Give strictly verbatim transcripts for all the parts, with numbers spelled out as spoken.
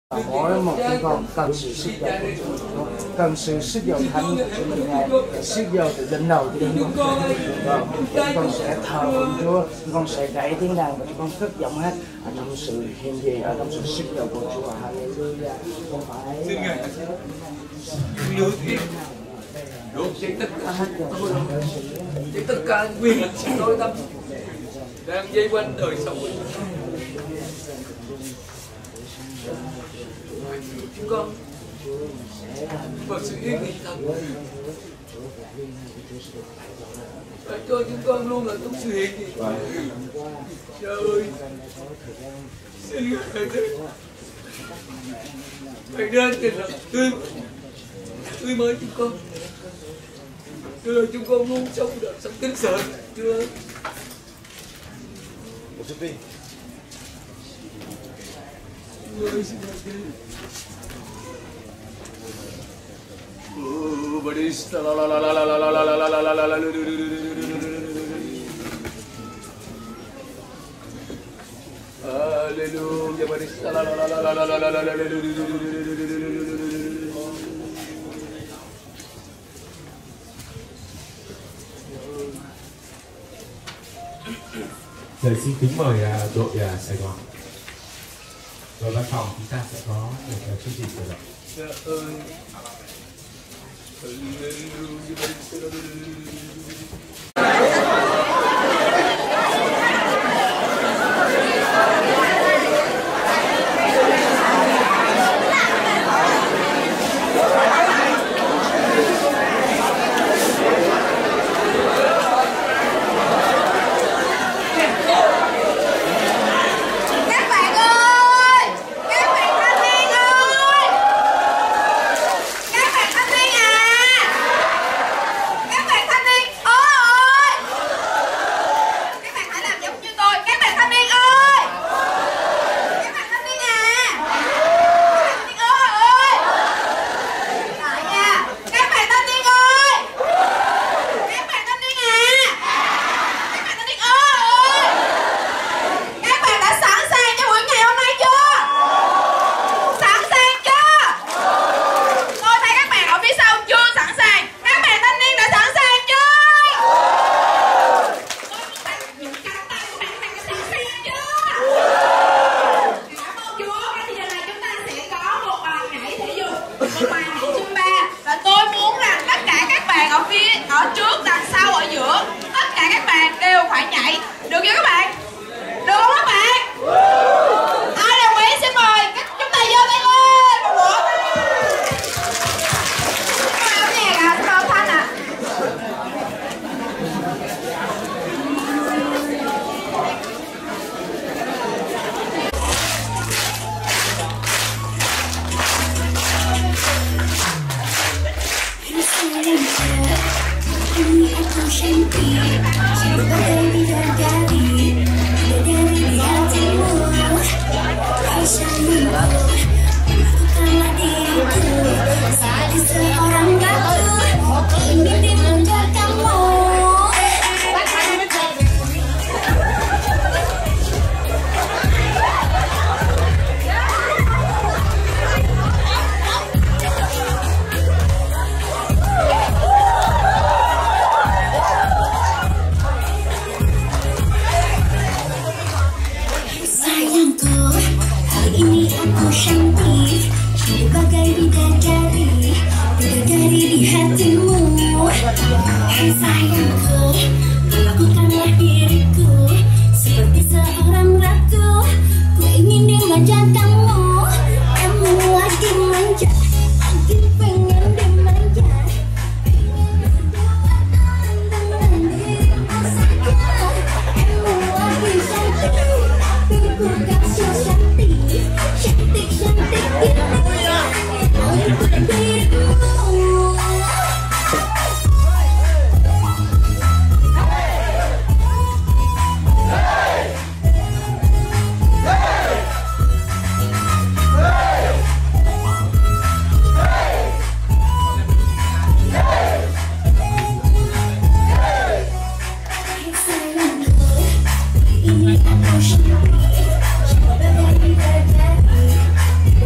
Mỗi một chúng con cần sự sức giàu của Chúa, cần sự sức giàu thánh của Chúa mình Ngài, sức giàu từ đỉnh đầu cho đến con chúng con. Chúng con sẽ thờ phượng Chúa, chúng con sẽ gảy tiếng đàn và chúng con cất giọng hát ở trong sự hiện diện, ở trong sự sức giàu của Chúa. Hallelujah. Không phải xin Ngài lưu thiên đốt cháy tất cả tôi cháy tất cả quyền lực nội tâm đang dây quanh đời sống của chúng con và sự yên nghỉ thật và cho chúng con luôn là trong sự hiện diện. Trời ơi, xin Ngài Hãy đến thì là tươi tươi mới chúng con. Chúa ơi, chúng con luôn sống đời sống kính sợ Chúa ơi. Một chút đi. Chúa ơi, xin Ngài đi. Oh, Badista la la la la la la la la la la la la la. Hallelujah, Badista la la la la la la la la la la. Giờ xin kính mời đội Sài Gòn. Đội văn phòng chúng ta sẽ có một chương trình khởi động. Dạ ơi.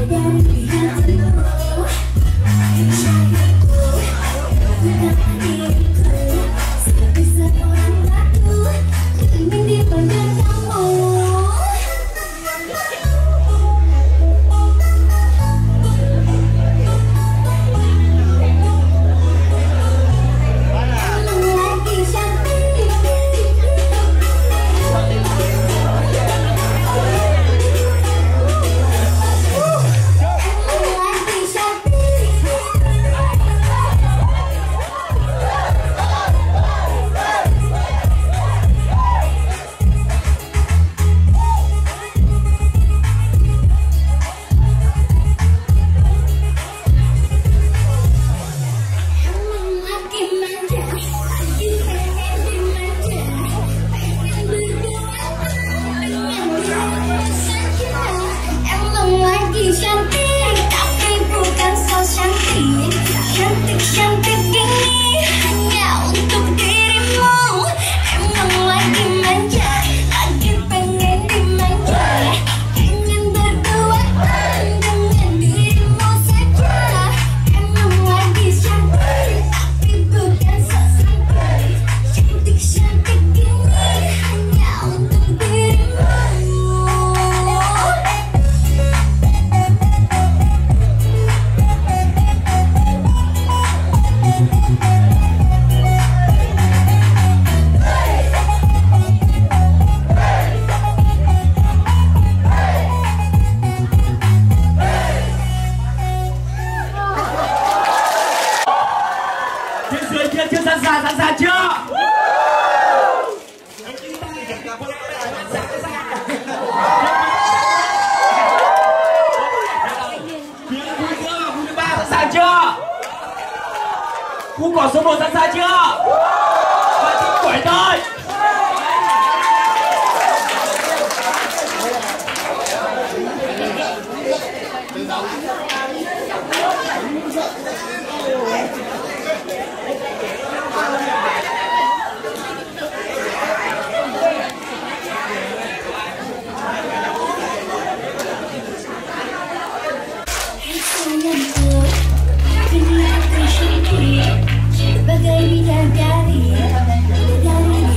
Khu cỏ số một sẵn sàng chưa? Và chúng quẩy thôi. Sebagai bidadari, bidadari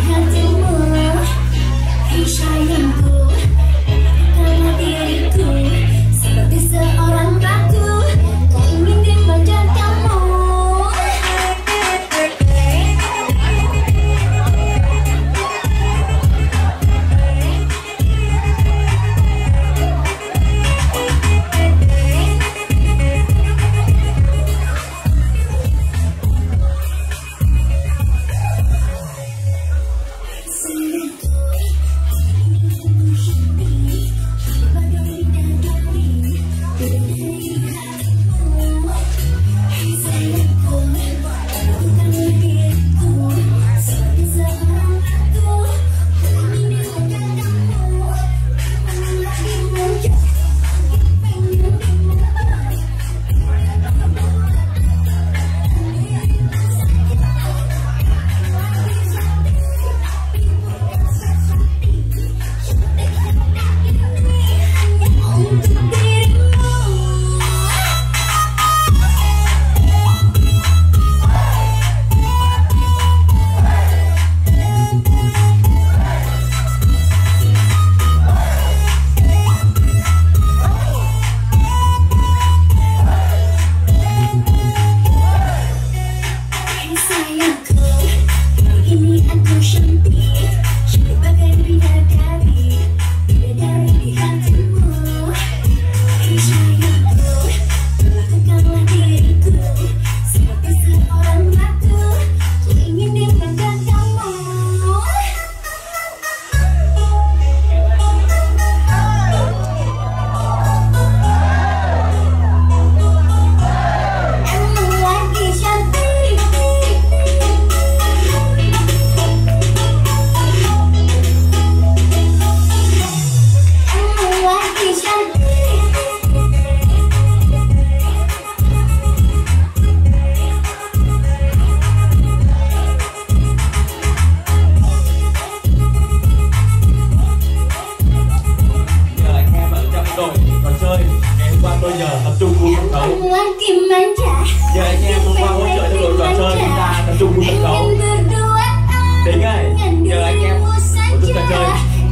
Giờ anh em cùng qua hỗ trợ cho đội trò chơi chúng ta tập trung vào sân khấu. Tính ơi, giờ anh em một chút trò chơi.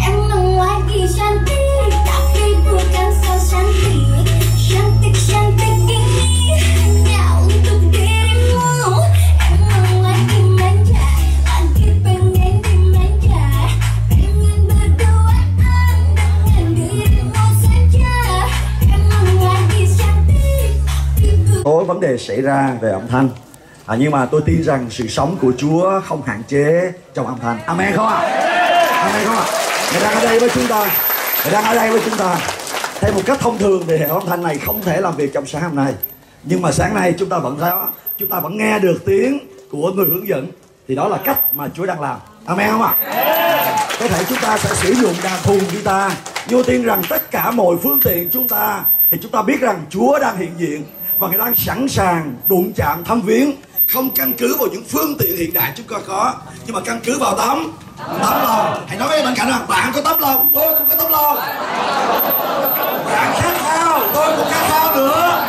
Có vấn đề xảy ra về âm thanh, à, nhưng mà tôi tin rằng sự sống của Chúa không hạn chế trong âm thanh. Amen không ạ? À? Amen không ạ? À? Ngài đang ở đây với chúng ta, Ngài đang ở đây với chúng ta. Theo một cách thông thường thì hệ âm thanh này không thể làm việc trong sáng hôm nay, nhưng mà sáng nay chúng ta vẫn thấy, chúng ta vẫn nghe được tiếng của người hướng dẫn, thì đó là cách mà Chúa đang làm. Amen không ạ? À? Có thể chúng ta sẽ sử dụng đàn thùng guitar, vô tin rằng tất cả mọi phương tiện chúng ta thì chúng ta biết rằng Chúa đang hiện diện và Ngài đang sẵn sàng đụng chạm thăm viếng, không căn cứ vào những phương tiện hiện đại chúng ta có, nhưng mà căn cứ vào tấm tấm lòng. Hãy nói với bên cạnh rằng bạn có tấm lòng, tôi cũng có tấm lòng. Bạn khát khao, tôi cũng khát khao nữa.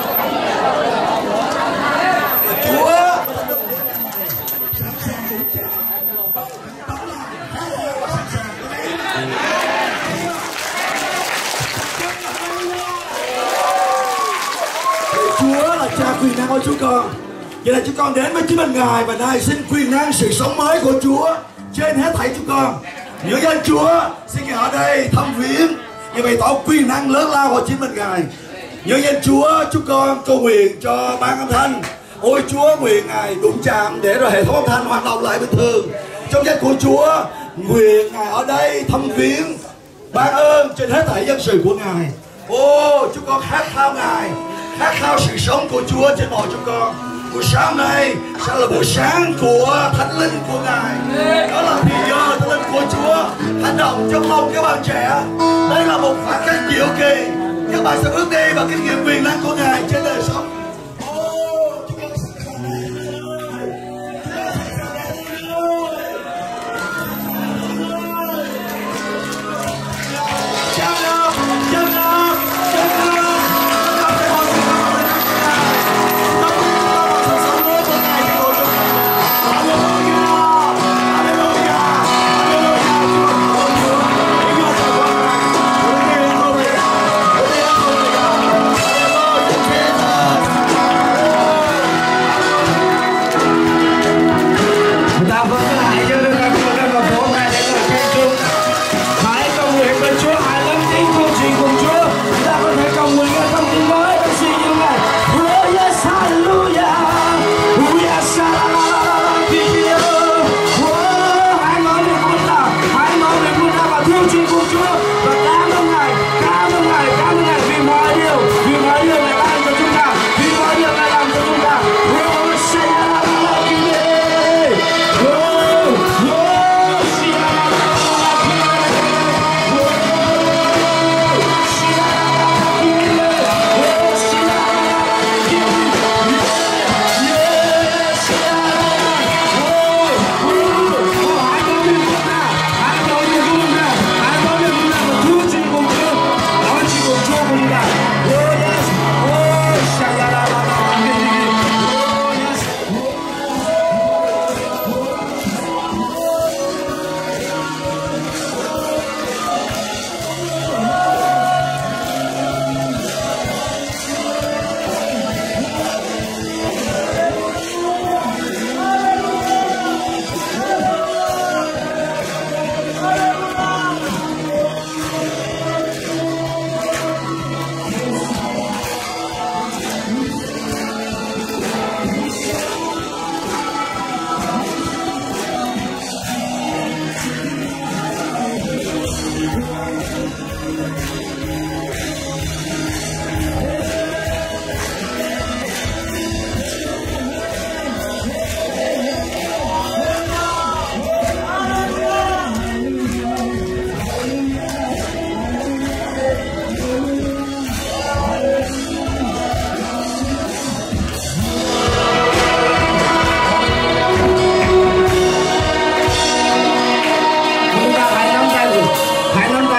Chúa Chúa là cha quyền năng của chúng con. Vậy là chúng con đến với chính mình Ngài và nay xin quyền năng sự sống mới của Chúa trên hết thảy chúng con. Những danh Chúa xin Ngài ở đây thăm viếng và bày tỏ quyền năng lớn lao của chính mình Ngài. Những danh Chúa chúng con cầu nguyện cho ban âm thanh. Ôi Chúa, nguyện Ngài đụng chạm để rồi hệ thống âm thanh hoạt động lại bình thường. Trong danh của Chúa, nguyện Ngài ở đây thăm viếng, ban ơn trên hết thảy dân sự của Ngài. Ô chúng con khát khao Ngài, khát khao sự sống của Chúa trên mọi chúng con. Buổi sáng này sẽ là buổi sáng của Thánh Linh của Ngài. Đó là thì giờ Thánh Linh của Chúa hành động trong lòng các bạn trẻ. Đây là một khoảng cách diệu kỳ. Các bạn sẽ bước đi và kinh nghiệm quyền năng của Ngài trên đời sống.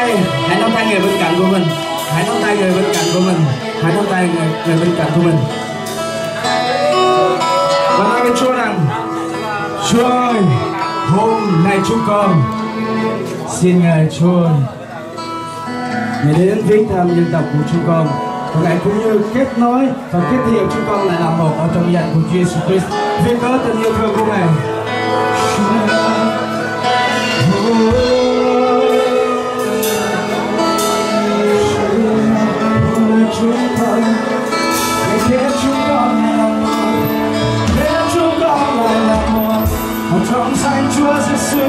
Hãy nắm tay người bên cạnh của mình, hãy nắm tay người, người bên cạnh của mình. với Chúa rằng Chúa ơi, hôm nay chúng con xin Ngài Chúa Ngài đến viếng thăm dân tộc của chúng con, và Ngài cũng như kết nối và kết hiệp chúng con lại làm một ở trong danh của Chúa Jesus Christ vì có tình yêu thương của Ngài. Chúng con để khiến chúng con lại là một, để chúng con lại là một ở trong danh Chúa Giêsu.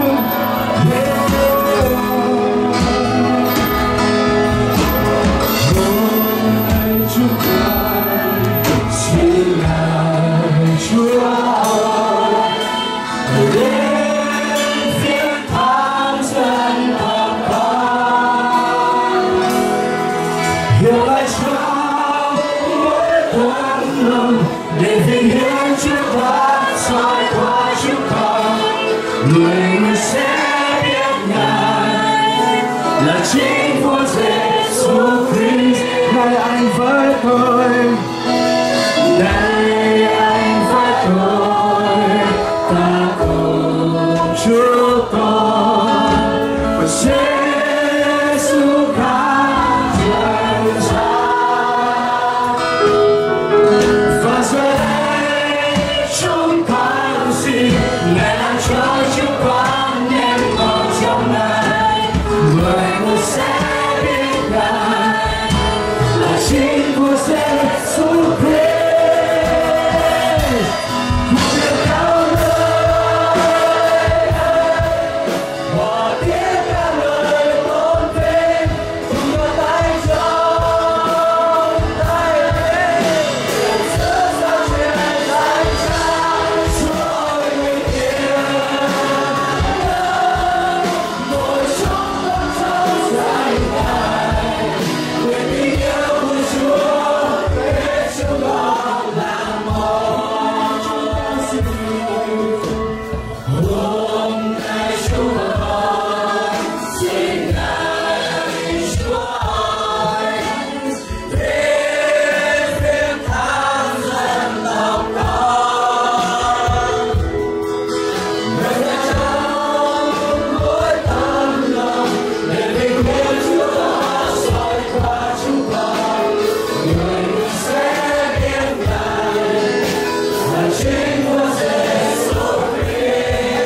Chính Chúa Giêsu Christ, này anh với tôi, này anh với tôi, ta cùng Chúa con và Giêsu khắp trần gian. Và giờ đây chúng con xin Ngài làm cho chúng con nên một trong Ngài, người sẽ biết Ngài là chính của Giêsu Christ. Nguyện cao lời và tiếng ca lời tôn vinh, cùng đôi tay trong tay lên, giữa sao truyền danh Cha trôi nguyện tiếng mỗi chúng con trong danh Ngài. Nguyện tình yêu của Chúa để chúng con làm một. Hôm nay chúng con xin Ngài Chúa ơi đến viếng thăm dân tộc con. Nguyện là trong mỗi tấm lòng để bình yên Chúa soi qua chúng con. Người sẽ biết Ngài là chính của Giêsu Christ.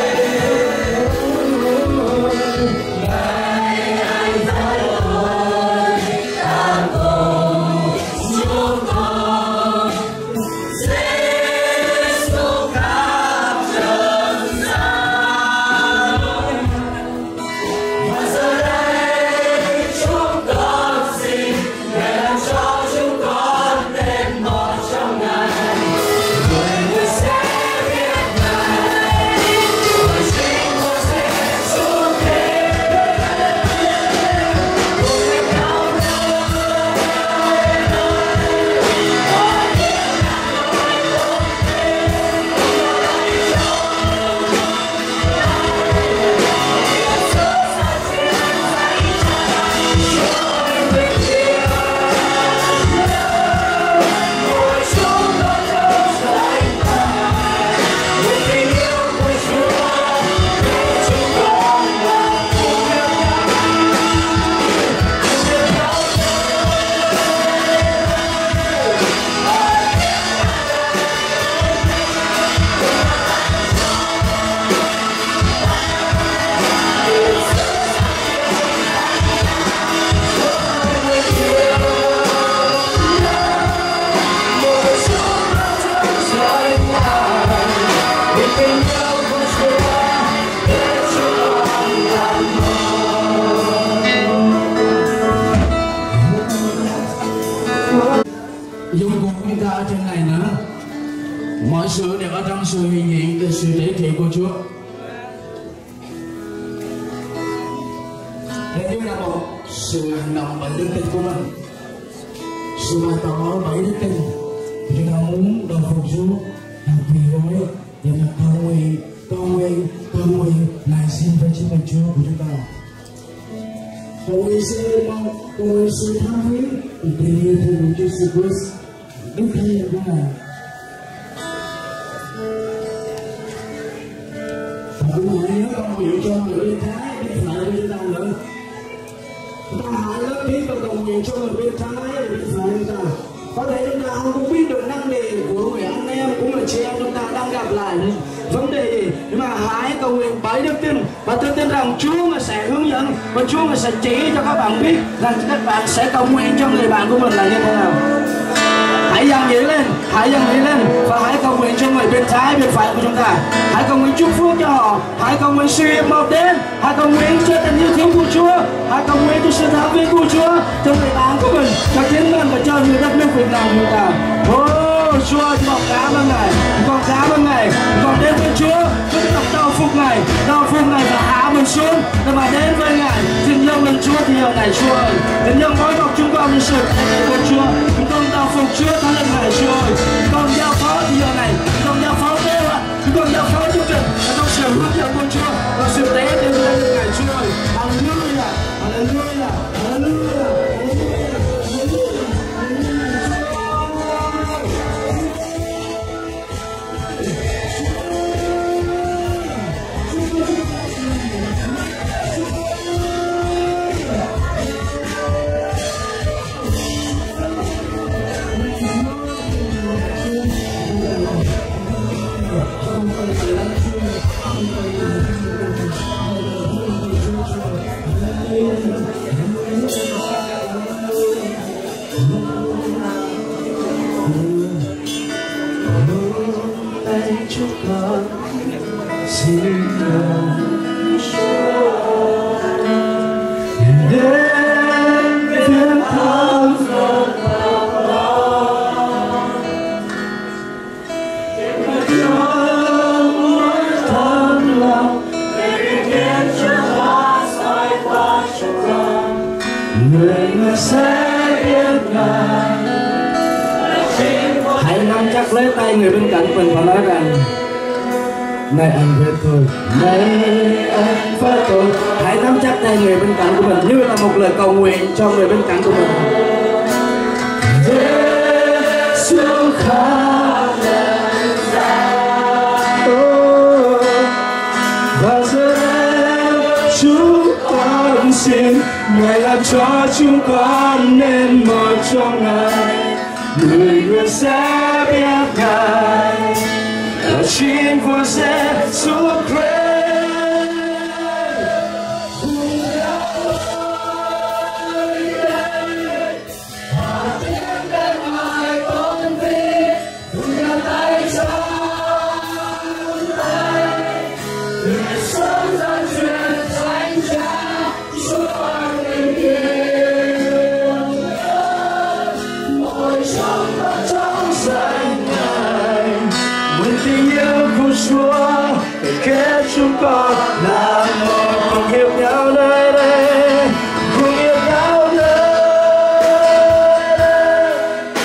Này anh với tôi, ta cùng chúng con Giêsu khắp trần gian. Và giờ đây chúng con xin Ngài làm cho chúng con nên một trong Ngài. Người sẽ biết Ngài là chính của Giêsu Christ. Cùng nhau dụng cụ chúng ta ở trên này nữa, mọi sự đều ở trong sự hiện diện từ sự thể trị của Chúa. Đây chính là một sự hành động bởi đức tin của mình, sự bày tỏ bởi đức tin. Chúng ta muốn đầu phục Chúa làm quỳ gối và mặt cầu nguyện, cầu nguyện, cầu nguyện lại xin với chính mình Chúa của chúng ta. Cầu nguyện sự mong, cầu nguyện sự tha thứ, tình yêu thương của Chúa Jesus Christ. Đức Thầy của Ngài. nguyện cho người bên trái bên phải bên đâu nữa. Chúng ta hạ lớp tiếng và cầu nguyện cho người bên trái bên phải chúng ta. Có thể chúng ta không biết được năng đề của người anh em cũng là chị em chúng ta đang gặp lại vấn đề gì, nhưng mà hãy cầu nguyện bởi đức tin và tôi tin rằng Chúa mà sẽ hướng dẫn và Chúa mà sẽ chỉ cho các bạn biết rằng các bạn sẽ cầu nguyện cho người bạn của mình là như thế nào. Hãy dâng dĩ lên, hãy dâng dĩ lên và hãy cầu nguyện cho người bên trái bên phải của chúng ta. Hãy cầu nguyện chúc phúc cho họ, hãy cầu nguyện sự hiệp một đến, hãy cầu nguyện cho tình yêu thương của Chúa, hãy cầu nguyện cho sự tha thứ của Chúa cho người bạn của mình, cho chính mình và cho người đất nước Việt Nam chúng ta. Oh, Chúa, chúng con cảm ơn Ngài, chúng con cảm ơn Ngài, chúng con đến với Chúa với cái lòng đau phục Ngài, đau phục Ngài và hạ mình xuống để mà đến với Ngài. Xin dâng lên Chúa thì giờ này Chúa ơi, xin dâng mỗi một chúng con những sự của Chúa, chúng con đau phục Chúa thánh linh Ngài Chúa ơi, chúng con giao phó thì giờ này, chúng con giao phó kế hoạch, chúng con giao phó chương trình và trong sự hướng dẫn của Chúa và sự tế đến với Ngài Chúa ơi. Hallelujah, hallelujah, hallelujah. Hãy nắm chắc lấy tay người bên cạnh mình và nói rằng: này anh với tôi, này anh với tôi. Hãy nắm chắc tay người bên cạnh của mình như là một lời cầu nguyện cho người bên cạnh của mình. Giêsu khá lần ra, và giờ đây chúng con xin Ngài làm cho chúng con nên một trong Ngài. Người người sẽ biết Ngài là chính Vua Giêsu Christ. Chúng con là một cùng hiểu nhau nơi đây, cùng yêu nhau nơi đây.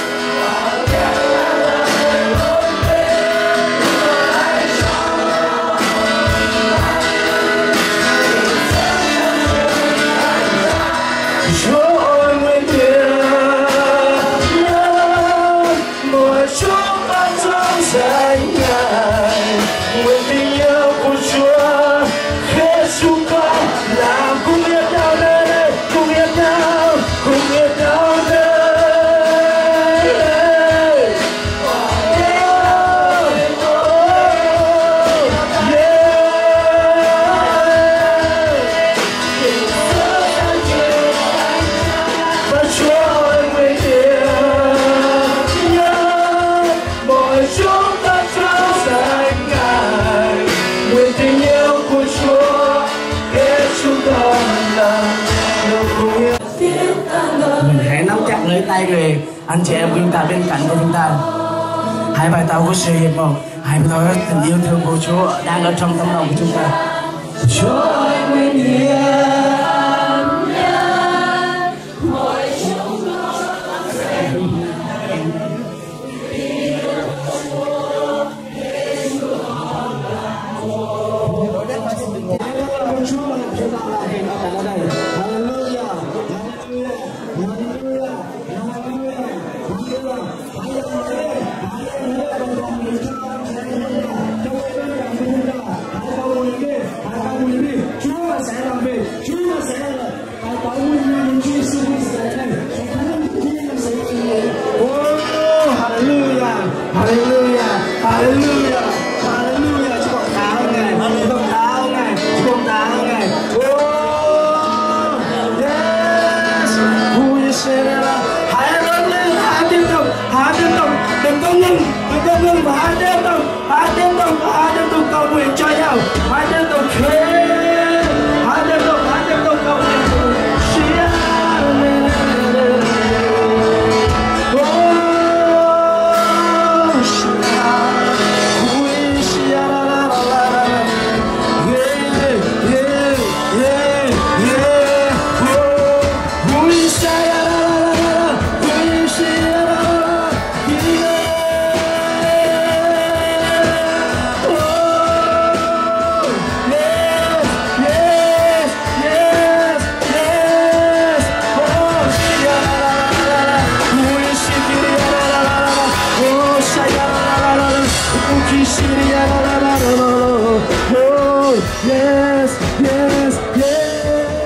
Chúa ơi nguyện thiên mỗi chúng con trong danh Ngài, nguyện tình yêu của Chúa khiến chúng con làm cùng yêu nhau nơi đây, cùng yêu nhau, cùng yêu nhau nơi đây. Và Chúa ơi nguyện thiên mỗi chúng ta trong danh Ngài, nguyện tình yêu của Chúa khiến chúng con là điều cùng yêu. Mình hãy nắm chặt lấy tay người anh chị em của chúng ta bên cạnh của chúng ta. Hãy bày tỏ của sự hiệp một, hãy bày tỏ tình yêu thương của Chúa đang ở trong tấm lòng của chúng ta. Chúa ơi nguyện hiến tội nguyên nhân Chúa Giêsu Christ này. Oh, hallelujah, hallelujah, hallelujah, hallelujah. Chúa con tạ ơn Ngài, Chúa con tạ ơn Ngài, Chúa con tạ ơn Ngài. Oh, yes, vui sẽ là hãy lớn lên, hãy tiếp tục, hãy tiếp tục, đừng có ngừng, đừng có ngừng và hãy tiếp tục, hãy tiếp tục, hãy tiếp tục cầu nguyện cho nhau, hãy tiếp tục khen, hãy tiếp tục, hãy tiếp tục cầu nguyện. Yes, yes, yes.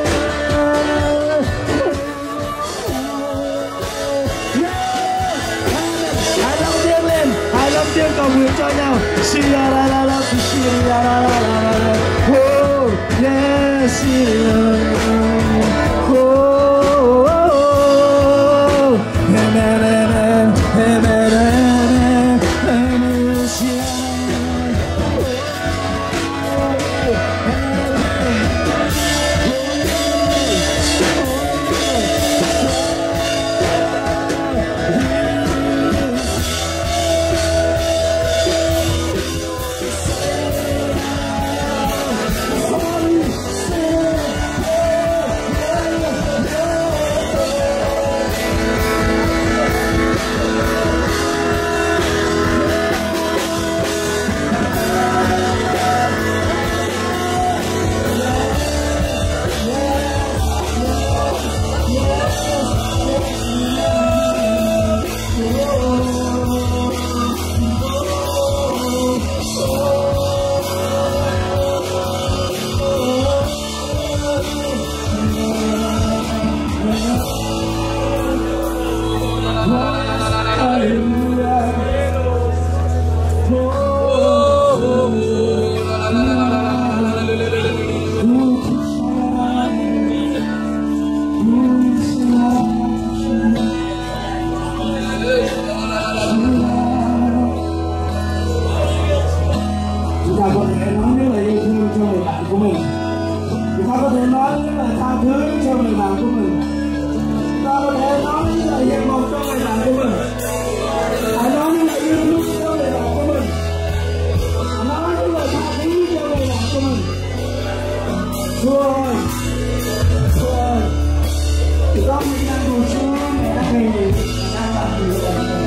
Hãy lắm tiếng lên, hãy lắm tiếng cầu nguyện cho nhau. Si la la la la, si la la la la la. Oh, yes, si la la. Oh, oh, amen, amen, amen, amen, amen, si la. Con đang ngồi xuống, mẹ đã về, đang làm gì vậy?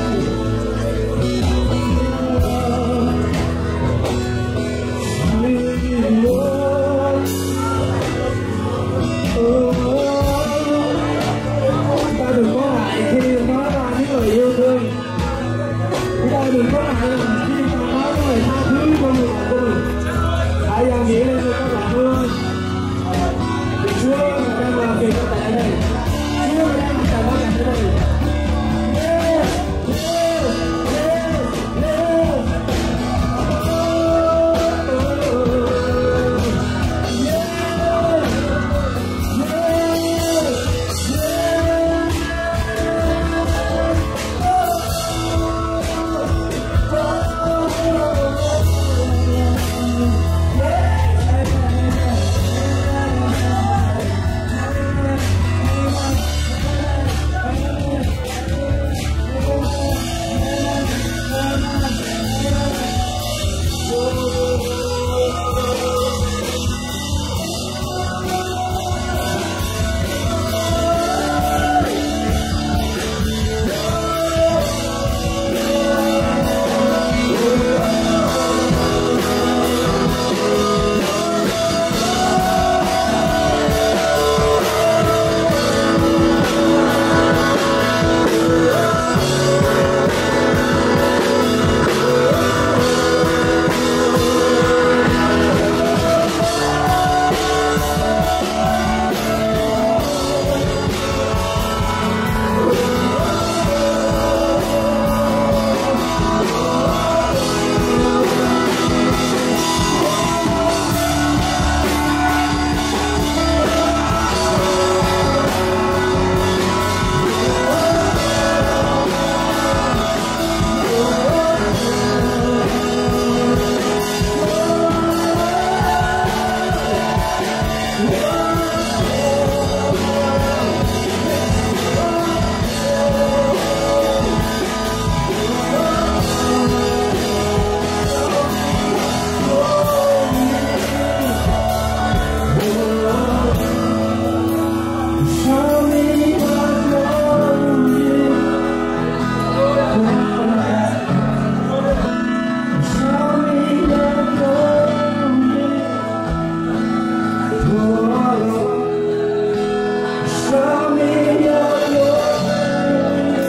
Show me your glory.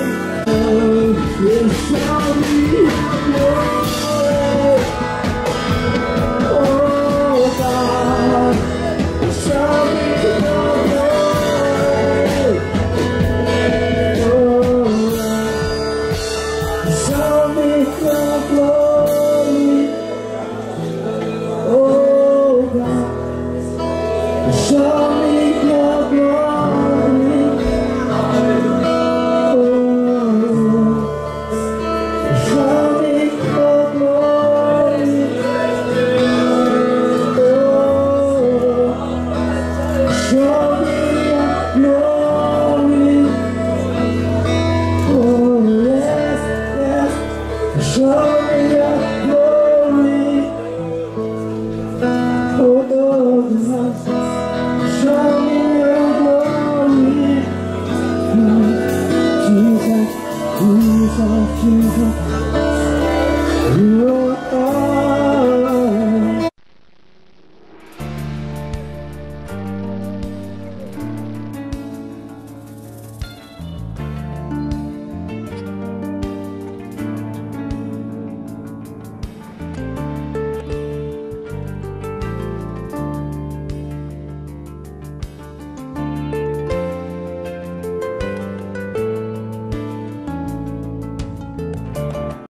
Show me your glory. Oh God, show me your glory. Oh, show me your glory. Oh God, show me your glory. Oh, show me your glory. Oh, show me your glory. Oh, yes, yes, show me your glory. Oh, yes, show me your glory. Jesus, Jesus, Jesus.